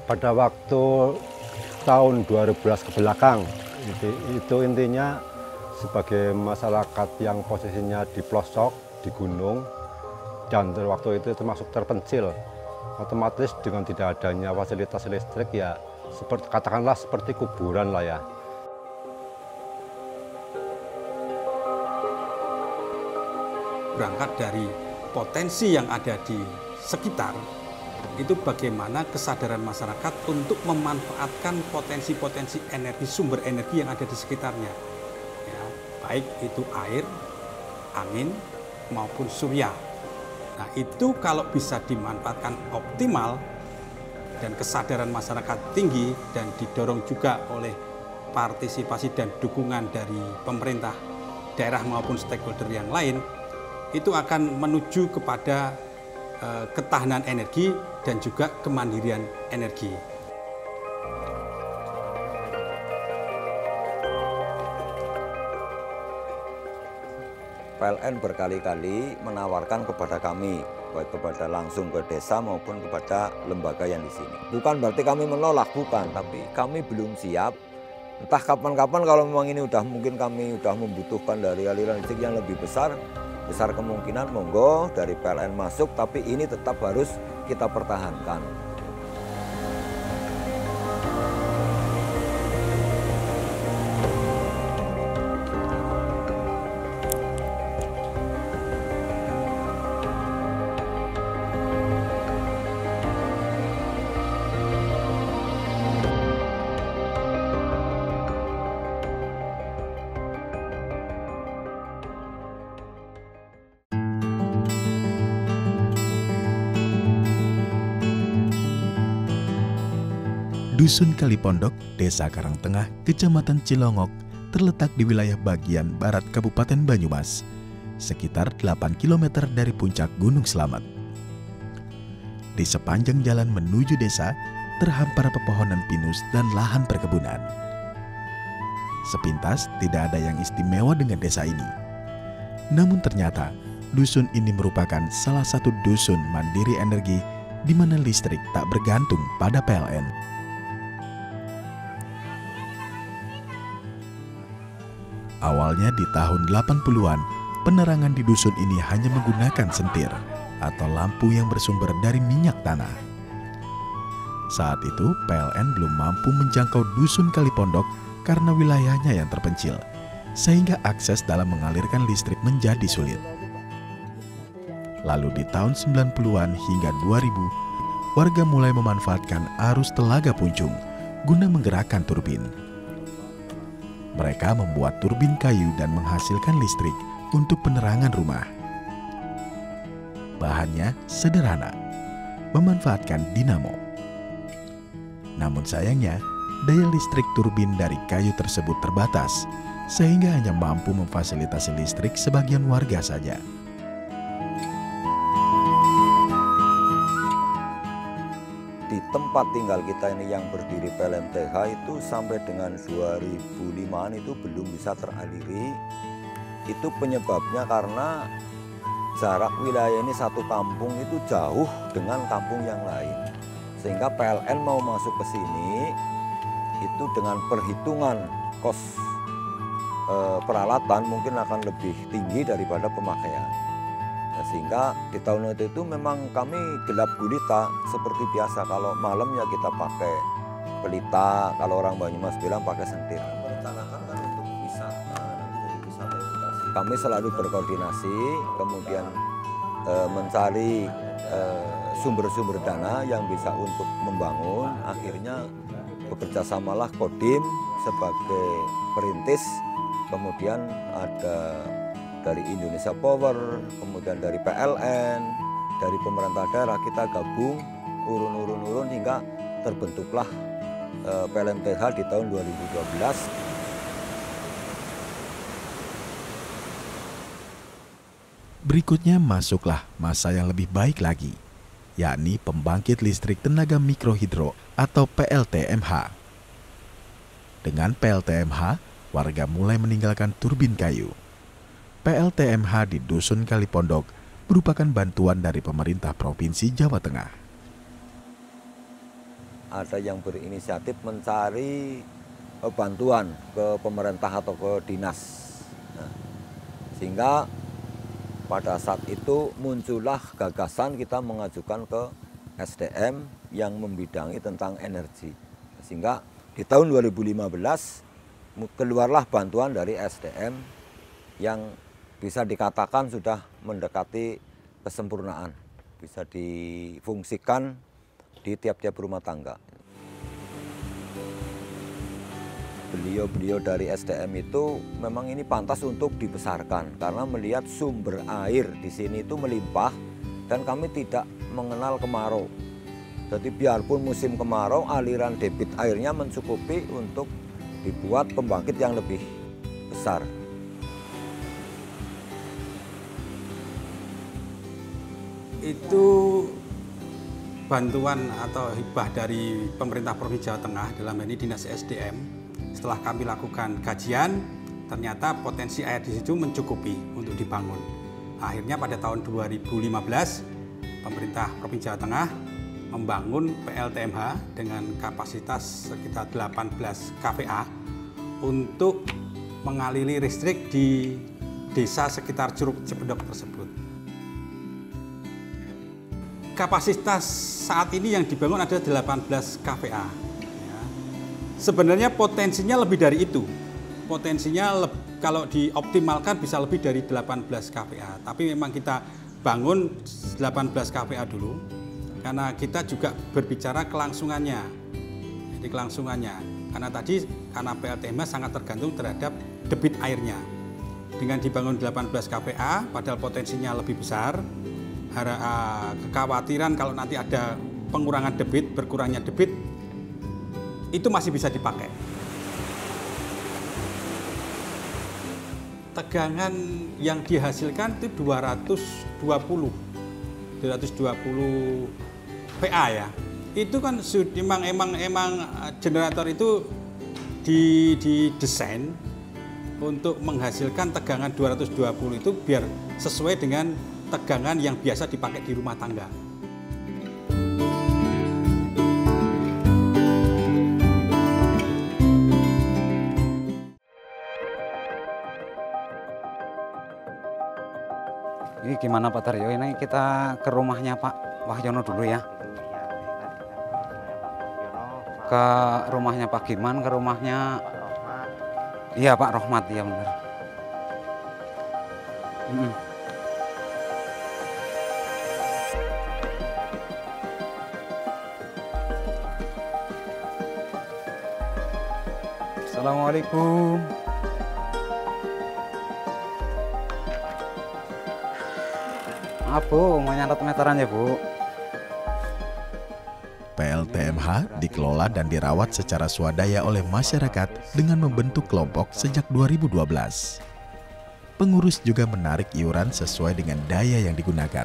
pada waktu tahun 2011 ke belakang, itu intinya sebagai masyarakat yang posisinya di pelosok, di gunung, dan waktu itu termasuk terpencil, otomatis dengan tidak adanya fasilitas listrik ya seperti katakanlah seperti kuburan lah ya. Berangkat dari potensi yang ada di sekitar, itu bagaimana kesadaran masyarakat untuk memanfaatkan potensi-potensi energi, sumber energi yang ada di sekitarnya. Ya, baik itu air, angin, maupun surya. Nah itu kalau bisa dimanfaatkan optimal dan kesadaran masyarakat tinggi dan didorong juga oleh partisipasi dan dukungan dari pemerintah daerah maupun stakeholder yang lain, itu akan menuju kepada ketahanan energi dan juga kemandirian energi. PLN berkali-kali menawarkan kepada kami, baik kepada langsung ke desa maupun kepada lembaga yang di sini. Bukan berarti kami menolak, bukan, tapi kami belum siap. Entah kapan-kapan kalau memang ini mungkin kami udah membutuhkan dari aliran listrik yang lebih besar kemungkinan monggo dari PLN masuk, tapi ini tetap harus kita pertahankan. Dusun Kalipondok, Desa Karangtengah, Kecamatan Cilongok, terletak di wilayah bagian barat Kabupaten Banyumas, sekitar 8 km dari puncak Gunung Slamet. Di sepanjang jalan menuju desa, terhampar pepohonan pinus dan lahan perkebunan. Sepintas tidak ada yang istimewa dengan desa ini. Namun ternyata, dusun ini merupakan salah satu dusun mandiri energi di mana listrik tak bergantung pada PLN. Awalnya di tahun 80-an, penerangan di dusun ini hanya menggunakan sentir atau lampu yang bersumber dari minyak tanah. Saat itu, PLN belum mampu menjangkau dusun Kalipondok karena wilayahnya yang terpencil, sehingga akses dalam mengalirkan listrik menjadi sulit. Lalu di tahun 90-an hingga 2000, warga mulai memanfaatkan arus Telaga Puncung guna menggerakkan turbin. Mereka membuat turbin kayu dan menghasilkan listrik untuk penerangan rumah. Bahannya sederhana, memanfaatkan dinamo. Namun sayangnya, daya listrik turbin dari kayu tersebut terbatas, sehingga hanya mampu memfasilitasi listrik sebagian warga saja. Di tempat tinggal kita ini yang berdiri PLMTH itu sampai dengan 2005-an itu belum bisa teraliri. Itu penyebabnya karena jarak wilayah ini satu kampung itu jauh dengan kampung yang lain. Sehingga PLN mau masuk ke sini itu dengan perhitungan kos peralatan mungkin akan lebih tinggi daripada pemakaian. Sehingga di tahun itu memang kami gelap gulita seperti biasa. Kalau malam ya kita pakai pelita, kalau orang Banyumas bilang pakai sentir. Merencanakan kan untuk wisata, wisata edukasi. Kami selalu berkoordinasi, kemudian mencari sumber-sumber dana yang bisa untuk membangun. Akhirnya bekerja samalah Kodim sebagai perintis, kemudian ada dari Indonesia Power, kemudian dari PLN, dari pemerintah daerah, kita gabung urun hingga terbentuklah PLMTH di tahun 2012. Berikutnya masuklah masa yang lebih baik lagi, yakni pembangkit listrik tenaga mikrohidro atau PLTMH. Dengan PLTMH, warga mulai meninggalkan turbin kayu. PLTMH di Dusun Kalipondok merupakan bantuan dari pemerintah Provinsi Jawa Tengah. ada yang berinisiatif mencari bantuan ke pemerintah atau ke dinas. Nah, sehingga pada saat itu muncullah gagasan kita mengajukan ke SDM yang membidangi tentang energi. Sehingga di tahun 2015 keluarlah bantuan dari SDM yang bisa dikatakan sudah mendekati kesempurnaan, bisa difungsikan di tiap-tiap rumah tangga. Beliau-beliau dari SDM itu memang ini pantas untuk dibesarkan karena melihat sumber air di sini itu melimpah dan kami tidak mengenal kemarau. Jadi biarpun musim kemarau, aliran debit airnya mencukupi untuk dibuat pembangkit yang lebih besar. Itu bantuan atau hibah dari pemerintah Provinsi Jawa Tengah, dalam ini Dinas SDM. Setelah kami lakukan kajian, ternyata potensi air di situ mencukupi untuk dibangun. Akhirnya pada tahun 2015, pemerintah Provinsi Jawa Tengah membangun PLTMH dengan kapasitas sekitar 18 kVA untuk mengaliri listrik di desa sekitar Curug Cipedok tersebut. Kapasitas saat ini yang dibangun ada 18 kVA. Ya. Sebenarnya potensinya lebih dari itu. Potensinya kalau dioptimalkan bisa lebih dari 18 kVA. Tapi memang kita bangun 18 kVA dulu. Karena kita juga berbicara kelangsungannya. Jadi kelangsungannya. Karena PLTMH sangat tergantung terhadap debit airnya. Dengan dibangun 18 kVA, padahal potensinya lebih besar, kekhawatiran kalau nanti ada pengurangan debit, berkurangnya debit, itu masih bisa dipakai. Tegangan yang dihasilkan itu 220 PA ya. Itu kan emang generator itu didesain untuk menghasilkan tegangan 220 itu biar sesuai dengan tegangan yang biasa dipakai di rumah tangga. Ini gimana Pak Taryo? Ini kita ke rumahnya Pak Wahyono dulu ya. Ke rumahnya Pak Giman, ke rumahnya iya Pak Rohmat, ya benar. Assalamualaikum. Bu, mau nyatet meteran ya Bu? PLTMH dikelola dan dirawat secara swadaya oleh masyarakat dengan membentuk kelompok sejak 2012. Pengurus juga menarik iuran sesuai dengan daya yang digunakan.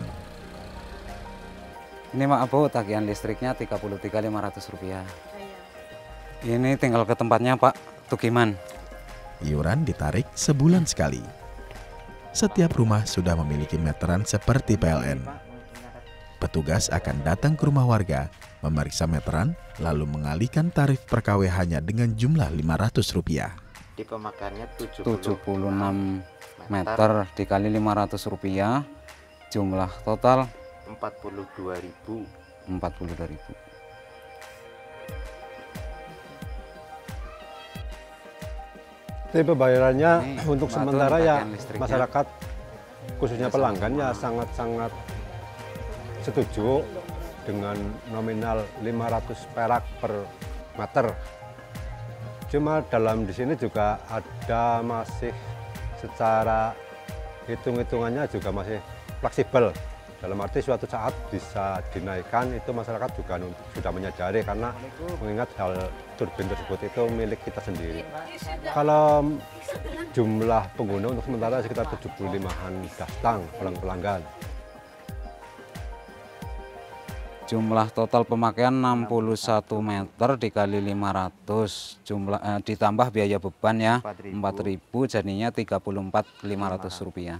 Ini maaf Bu, tagihan listriknya Rp33.500. Ini tinggal ke tempatnya Pak Tukiman. Iuran ditarik sebulan sekali. Setiap rumah sudah memiliki meteran seperti PLN. Petugas akan datang ke rumah warga, memeriksa meteran, lalu mengalihkan tarif per kWh-nya dengan jumlah Rp500. Di pemakaiannya 76 meter dikali Rp500, jumlah total 42.000. 42.000. Tipe bayarannya Ini untuk batu sementara ya tagihan listriknya. masyarakat khususnya pelanggan ya sangat-sangat setuju dengan nominal 500 perak per meter. Cuma dalam di sini juga ada masih secara hitung-hitungannya juga masih fleksibel. Dalam arti suatu saat bisa dinaikkan, itu masyarakat juga sudah menyadari karena mengingat hal turbin tersebut itu milik kita sendiri. Kalau jumlah pengguna untuk sementara sekitar 75-an datang pelanggan. Jumlah total pemakaian 61 meter dikali 500, ditambah biaya beban ya 4.000, jadinya Rp34.500.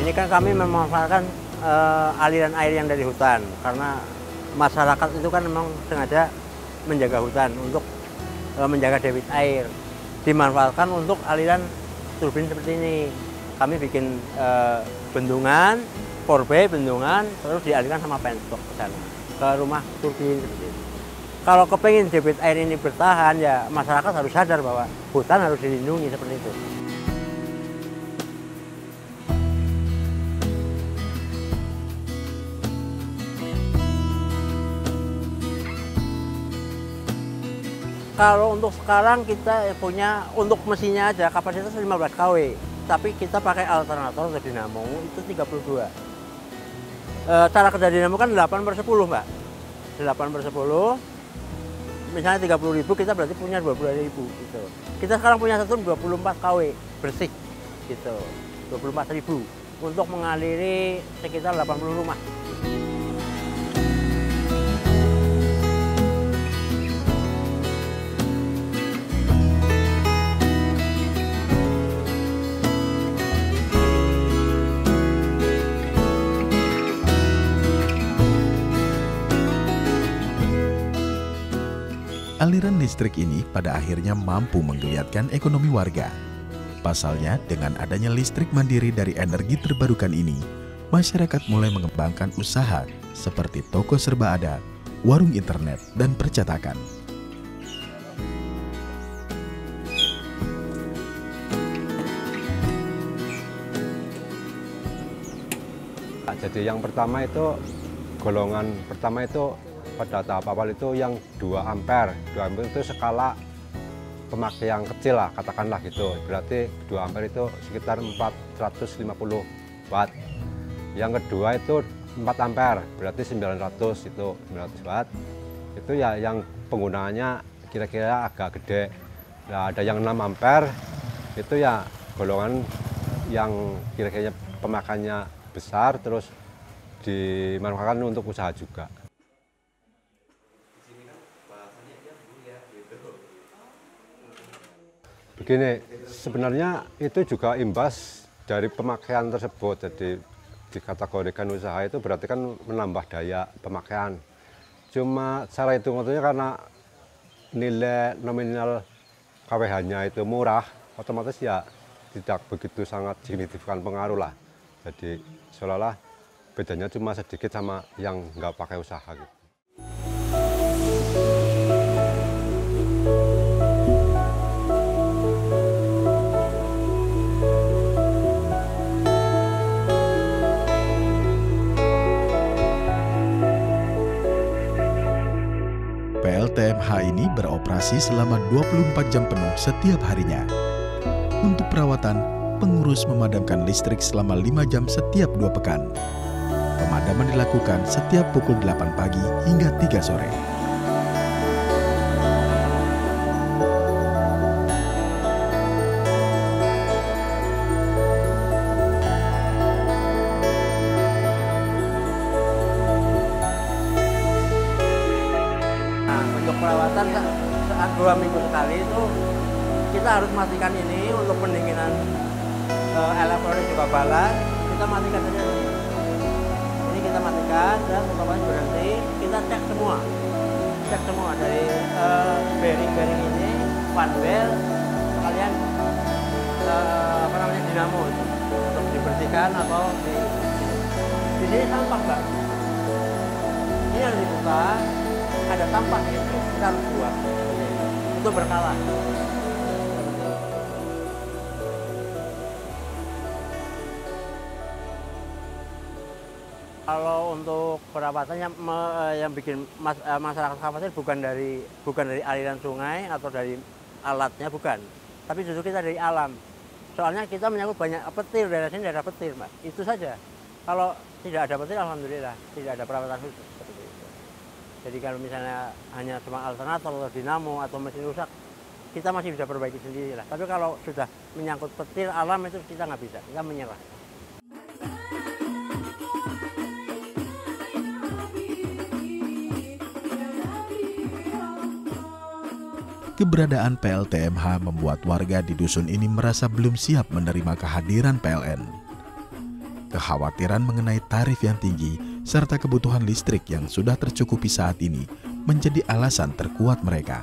ini kan kami memanfaatkan aliran air yang dari hutan, karena masyarakat itu kan memang sengaja menjaga hutan untuk menjaga debit air. Dimanfaatkan untuk aliran turbin seperti ini. Kami bikin bendungan, forebay bendungan, terus dialirkan sama pentok ke sana, ke rumah turbin seperti itu. Kalau kepengen debit air ini bertahan, ya masyarakat harus sadar bahwa hutan harus dilindungi seperti itu. Kalau untuk sekarang kita punya untuk mesinnya aja kapasitas 15 kW, tapi kita pakai alternator atau dinamo itu 32. Cara kerja dinamo kan 8/10 Mbak, 8/10. Misalnya 30.000 kita berarti punya 22.000 gitu. Kita sekarang punya satu 24 kW bersih gitu, 24.000 untuk mengaliri sekitar 80 rumah. Aliran listrik ini pada akhirnya mampu menggeliatkan ekonomi warga. Pasalnya, dengan adanya listrik mandiri dari energi terbarukan ini, masyarakat mulai mengembangkan usaha seperti toko serba ada, warung internet, dan percetakan. Jadi yang pertama itu, golongan pertama itu pada tahap awal itu yang 2 ampere. 2 ampere itu skala pemakaian kecil lah, katakanlah gitu. Berarti 2 ampere itu sekitar 450 watt. Yang kedua itu 4 ampere, berarti 900 itu 900 watt. Itu ya yang penggunaannya kira-kira agak gede. Nah, ada yang 6 ampere, itu ya golongan yang kira-kira pemakaiannya besar, terus dimanfaatkan untuk usaha juga. Begini, sebenarnya itu juga imbas dari pemakaian tersebut. Jadi dikategorikan usaha itu berarti kan menambah daya pemakaian. Cuma cara hitung-hitungnya karena nilai nominal KWH-nya itu murah, otomatis ya tidak begitu sangat signifikan pengaruh lah. Jadi seolah-olah bedanya cuma sedikit sama yang nggak pakai usaha gitu. PLTMH ini beroperasi selama 24 jam penuh setiap harinya. Untuk perawatan, pengurus memadamkan listrik selama 5 jam setiap 2 pekan. Pemadaman dilakukan setiap pukul 8 pagi hingga 3 sore. Perawatan saat 2 minggu sekali itu kita harus matikan ini untuk pendinginan elektronik juga balas. Kita matikan saja ini kita matikan dan otomatis berhenti. Kita cek semua dari bearing ini, fan belt, sekalian dinamo itu untuk dibersihkan atau di sini sampah Mbak. Ini harus dibuka. Ada sampah gitu, kita harus buang untuk berkala. Kalau untuk perawatannya yang bikin masyarakat khawatir bukan dari aliran sungai atau dari alatnya, bukan, tapi justru kita dari alam. Soalnya kita menyangkut banyak petir, daerah sini daerah petir Mbak, itu saja. Kalau tidak ada petir, alhamdulillah tidak ada perawatan khusus. Jadi kalau misalnya hanya cuma alternator atau dinamo atau mesin rusak, kita masih bisa perbaiki sendiri lah. Tapi kalau sudah menyangkut petir alam itu kita nggak bisa, kita menyerah. Keberadaan PLTMH membuat warga di dusun ini merasa belum siap menerima kehadiran PLN. Kekhawatiran mengenai tarif yang tinggi serta kebutuhan listrik yang sudah tercukupi saat ini menjadi alasan terkuat mereka.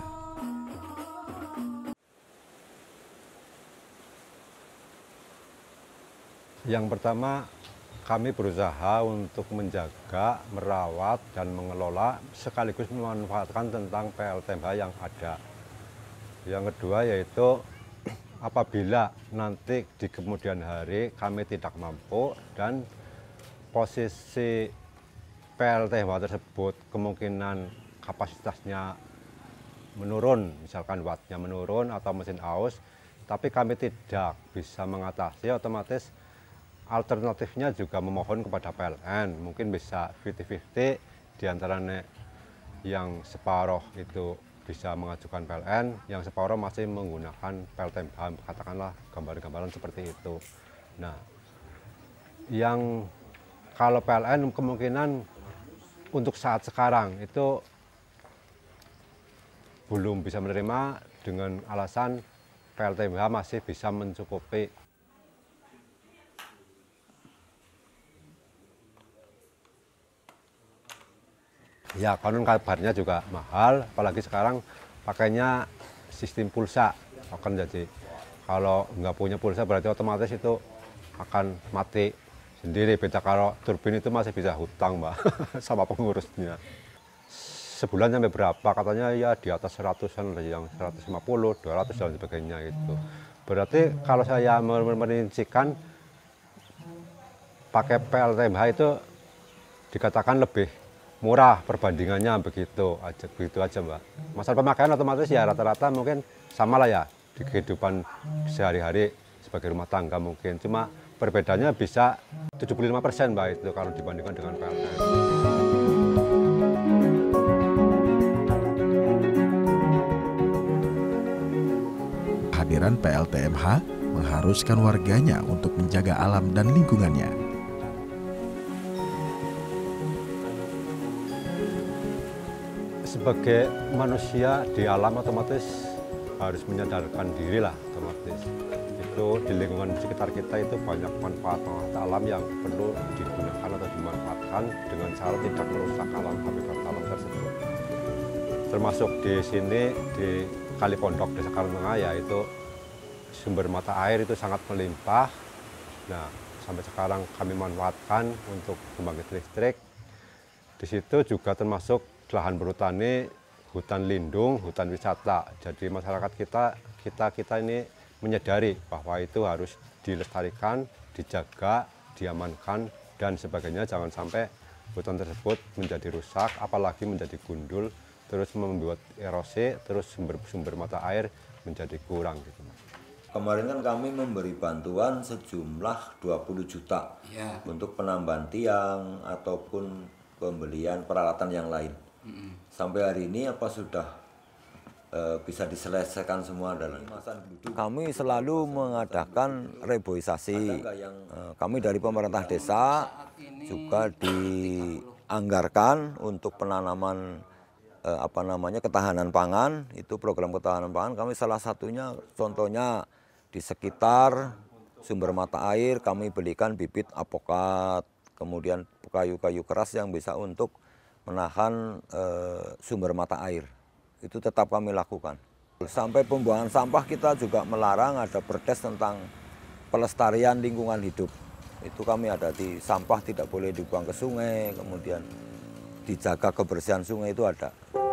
Yang pertama, kami berusaha untuk menjaga, merawat, dan mengelola sekaligus memanfaatkan tentang PLTMH yang ada. Yang kedua yaitu apabila nanti di kemudian hari kami tidak mampu dan posisi PLTMH tersebut kemungkinan kapasitasnya menurun, misalkan wattnya menurun atau mesin aus, tapi kami tidak bisa mengatasi, otomatis alternatifnya juga memohon kepada PLN, mungkin bisa 50-50 diantaranya yang separuh itu bisa mengajukan PLN, yang separuh masih menggunakan PLTMH, katakanlah gambaran-gambaran seperti itu. Nah, yang kalau PLN kemungkinan untuk saat sekarang itu belum bisa menerima dengan alasan PLTMH masih bisa mencukupi. Ya, konon kabarnya juga mahal, apalagi sekarang pakainya sistem pulsa. Akan jadi kalau nggak punya pulsa berarti otomatis itu akan mati sendiri. Beda kalau turbin itu masih bisa hutang, Mbak, sama pengurusnya. Sebulan sampai berapa? Katanya ya di atas 100-an, yang 150, 200 dan sebagainya itu. Berarti kalau saya merincikan pakai PLTMH itu dikatakan lebih murah perbandingannya, begitu aja Mbak. Masalah pemakaian otomatis ya rata-rata mungkin sama lah ya di kehidupan sehari-hari sebagai rumah tangga mungkin. Cuma perbedaannya bisa 75% Mbak itu kalau dibandingkan dengan PLN. Kehadiran PLTMH mengharuskan warganya untuk menjaga alam dan lingkungannya. Sebagai manusia di alam otomatis harus menyadarkan diri lah, otomatis itu di lingkungan sekitar kita itu banyak manfaat alam yang perlu digunakan atau dimanfaatkan dengan cara tidak merusak alam, habitat alam tersebut. Termasuk di sini di Kalipondok Desa Karangtengah ya itu sumber mata air itu sangat melimpah. Nah, sampai sekarang kami manfaatkan untuk pembangkit listrik. Di situ juga termasuk lahan berhutani, hutan lindung, hutan wisata. Jadi masyarakat kita ini menyadari bahwa itu harus dilestarikan, dijaga, diamankan dan sebagainya. Jangan sampai hutan tersebut menjadi rusak, apalagi menjadi gundul, terus membuat erosi, terus sumber mata air menjadi kurang gitu. Kemarin kan kami memberi bantuan sejumlah 20 juta untuk penambahan tiang ataupun pembelian peralatan yang lain. Sampai hari ini apa sudah bisa diselesaikan semua dalam masa penduduk? Kami selalu mengadakan reboisasi. Kami dari pemerintah desa juga dianggarkan untuk penanaman ketahanan pangan. Itu program ketahanan pangan kami salah satunya, contohnya di sekitar sumber mata air kami belikan bibit apokat, kemudian kayu-kayu keras yang bisa untuk menahan sumber mata air. Itu tetap kami lakukan. Sampai pembuangan sampah kita juga melarang, ada perdes tentang pelestarian lingkungan hidup. Itu kami ada di sampah tidak boleh dibuang ke sungai, kemudian dijaga kebersihan sungai itu ada.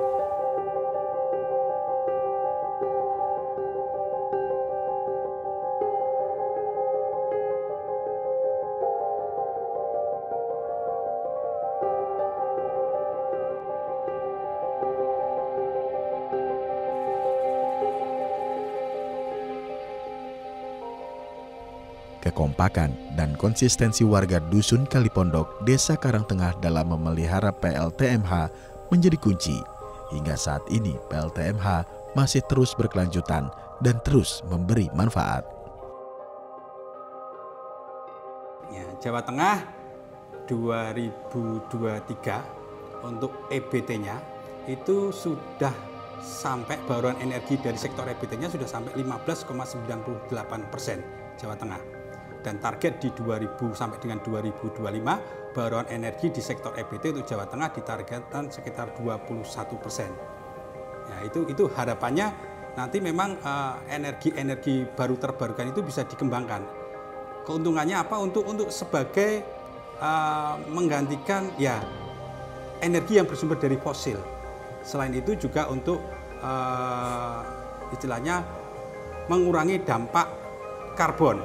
Kekompakan dan konsistensi warga Dusun Kalipondok, Desa Karangtengah dalam memelihara PLTMH menjadi kunci. Hingga saat ini PLTMH masih terus berkelanjutan dan terus memberi manfaat. Ya, Jawa Tengah 2023 untuk EBT-nya itu sudah sampai bauran energi dari sektor EBT-nya sudah sampai 15,98% Jawa Tengah. dan target di 2000 sampai dengan 2025 baron energi di sektor EBT untuk Jawa Tengah ditargetkan sekitar 21%. Ya, itu harapannya nanti memang energi baru terbarukan itu bisa dikembangkan. Keuntungannya apa? Untuk sebagai menggantikan ya energi yang bersumber dari fosil. Selain itu juga untuk istilahnya mengurangi dampak karbon.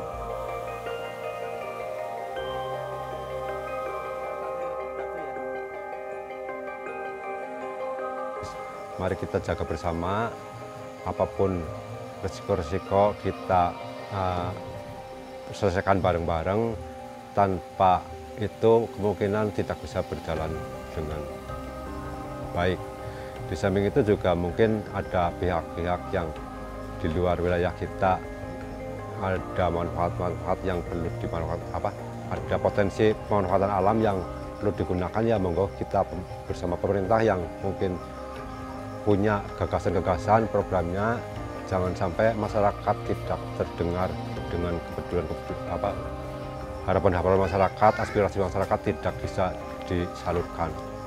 Mari kita jaga bersama, apapun resiko-resiko kita selesaikan bareng-bareng, tanpa itu kemungkinan tidak bisa berjalan dengan baik. Di samping itu juga mungkin ada pihak-pihak yang di luar wilayah kita, ada manfaat-manfaat yang perlu dimanfaatkan, ada potensi pemanfaatan alam yang perlu digunakan, ya monggo kita bersama pemerintah yang mungkin punya gagasan-gagasan programnya, jangan sampai masyarakat tidak terdengar dengan harapan-harapan masyarakat, aspirasi masyarakat tidak bisa disalurkan.